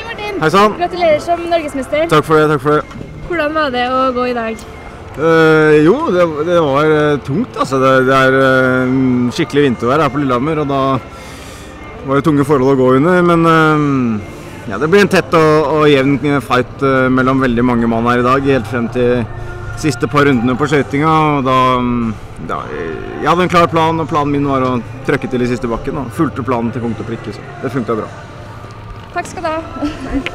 Martin! Hei sann! Gratulerer som norgesmester. Takk for det, takk for det. Hvordan var det å gå i dag? Jo, det var tungt, altså. Det er skikkelig vintervær her på Lillehammer, og da var det tunge forhold å gå under, men ja, det blir en tett og jevn fight mellom veldig mange mann her i dag, helt frem til siste par rundene på skøytinga, og da jeg hadde en klar plan, og planen min var å trykke til i siste bakken, og fulgte planen til punkt og prikke, så det funket bra. Takk skal du ha.